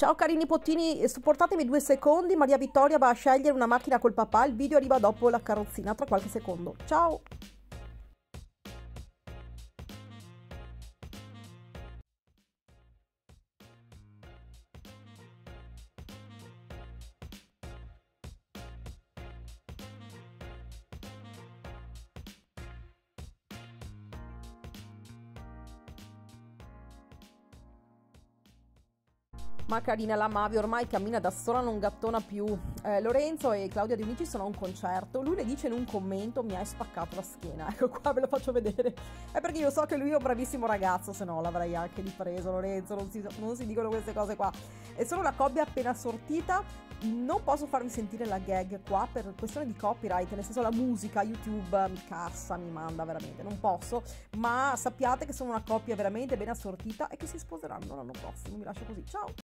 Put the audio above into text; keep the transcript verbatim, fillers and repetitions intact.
Ciao cari nipotini, supportatemi due secondi, Maria Vittoria va a scegliere una macchina col papà, il video arriva dopo la carrozzina, tra qualche secondo. Ciao! Ma carina la Mavi, ormai cammina da sola, non gattona più. Eh, Lorenzo e Claudia De Unici sono a un concerto. Lui le dice in un commento: mi hai spaccato la schiena. Ecco qua, ve lo faccio vedere. È perché io so che lui è un bravissimo ragazzo, se no l'avrei anche ripreso. Lorenzo, non si, non si dicono queste cose qua. È solo una coppia appena sortita. Non posso farvi sentire la gag qua per questione di copyright, nel senso la musica, YouTube mi cassa, mi manda veramente, non posso, ma sappiate che sono una coppia veramente ben assortita e che si sposeranno l'anno prossimo. Vi lascio così, ciao!